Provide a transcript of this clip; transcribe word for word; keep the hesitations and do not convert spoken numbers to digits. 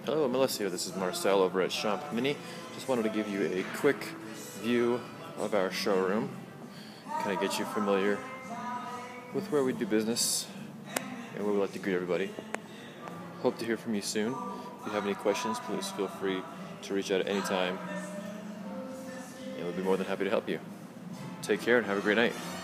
Hello, Melissa. This is Marcel over at Shop Mini. Just wanted to give you a quick view of our showroom, kind of get you familiar with where we do business and where we like to greet everybody. Hope to hear from you soon. If you have any questions, please feel free to reach out at any time, and we'll be more than happy to help you. Take care and have a great night.